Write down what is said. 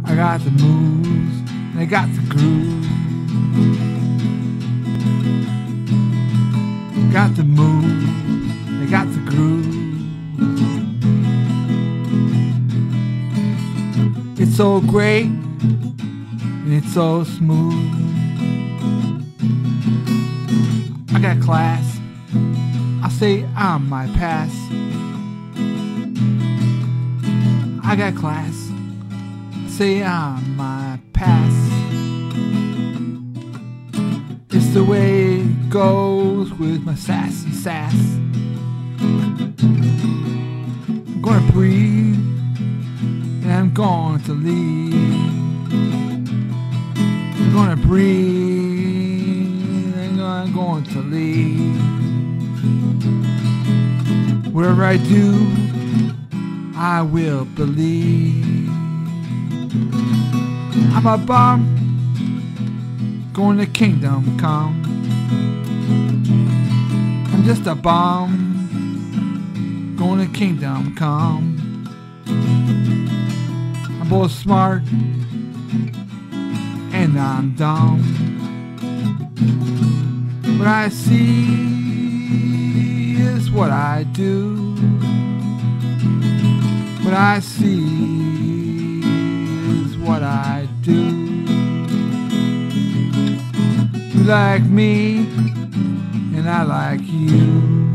I got the moves, and I got the groove. Got the moves, I got the groove. It's so great, and it's so smooth. I got class, I say I'm my pass. I got class, I say I'm my pass. It's the way it goes with my sassy sass. I'm gonna breathe, and I'm going to leave. I'm gonna breathe, and I'm going to leave. Whatever I do, I will believe. I'm a bum, going to kingdom come. I'm just a bum, going to kingdom come. I'm both smart and I'm dumb. What I see is what I do. What I see is what I do. You like me and I like you.